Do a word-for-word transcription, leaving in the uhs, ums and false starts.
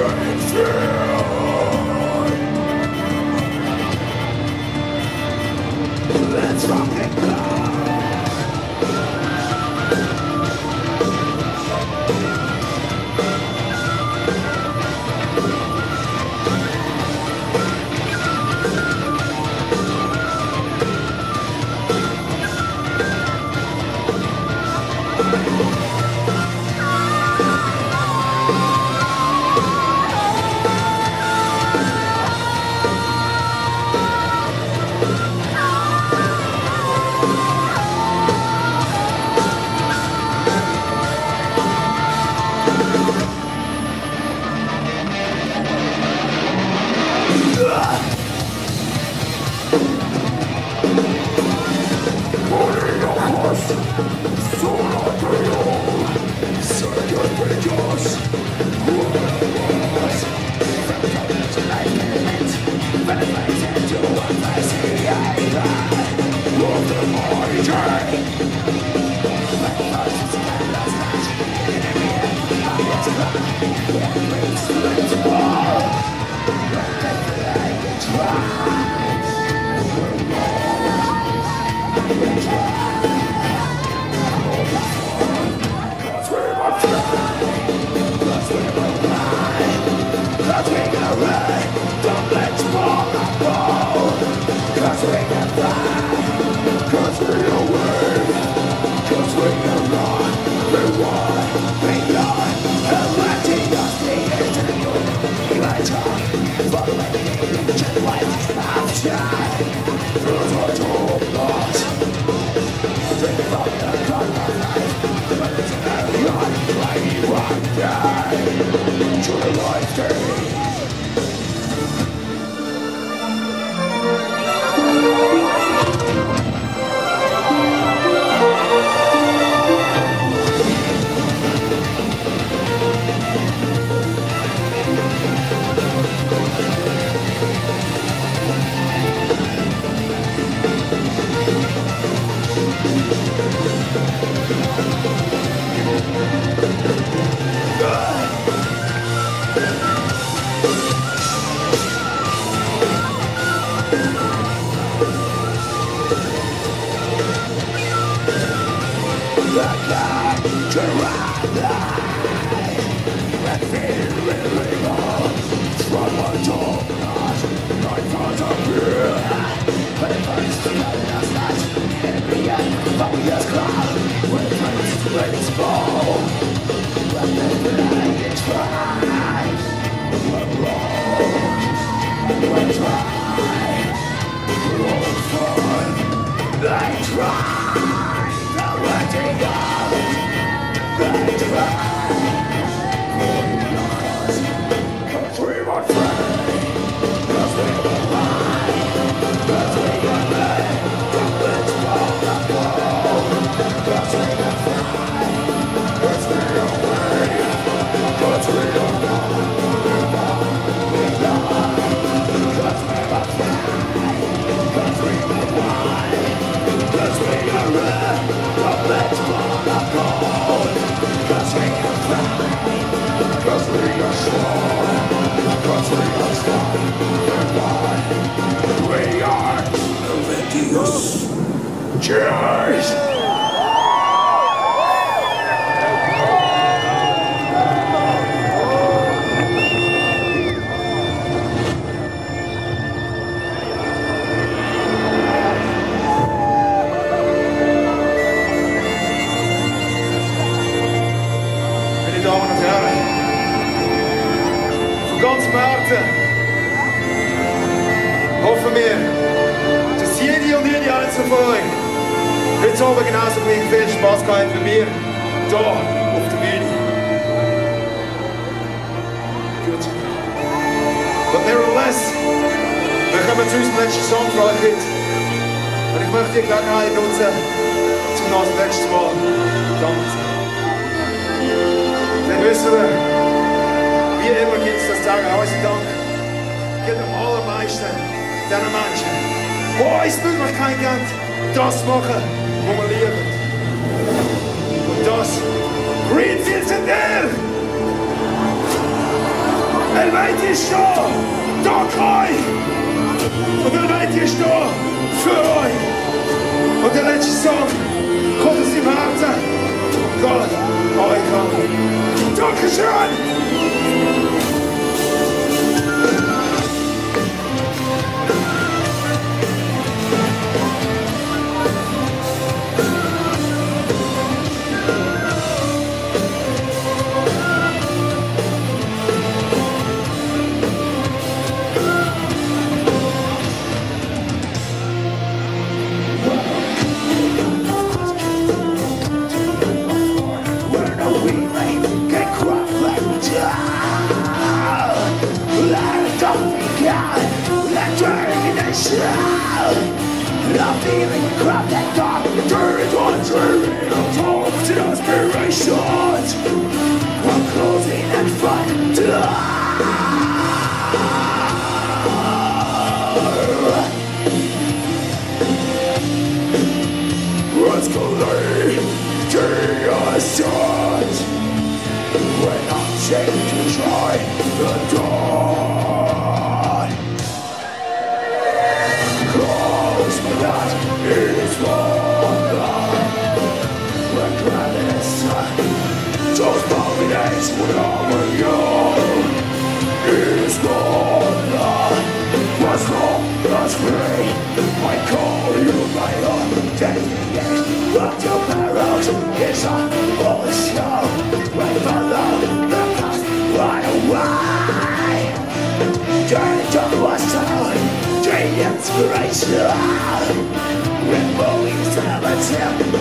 Let's rock it now. We are Helvetios. Cheers! Meine Damen und Herren, von ganzem Herzen hoffen wir, dass jede und jede einzelne von euch heute Abend genauso viel Spaß gehabt wie wir hier auf der Bühne. Gut. But nevertheless, wir kommen zu unserem letzten Song für euch heute. Und ich möchte die Gelegenheit nutzen, zum noch das letzte Mal Danke zu sagen. Dann wissen wir, wie immer gibt es das Sagen, unseren Dank geht am allermeisten diesen Menschen, die uns die Möglichkeit geben, das zu machen, was wir lieben. Und das Greenfield sind ihr! Eluveitie ist da! Dank euch! Und Eluveitie ist da! Für euch! Und der letzte Song kommt aus dem Herzen. Gott, euch an. Dankeschön! I'm feeling the crap that dark, turn it on, turn it on, talk to aspirations. I'm closing that front door. Escalate, chaos, when I'm safe to try the dawn. Close my eyes, it's longer. When gravity those mountains when I'm young. It's longer. What's wrong? That's great. I call you my own. Destination, but your barrels is on all the show. When follow the past, run away. Turn to what's on. Dream inspiration. We're moving to the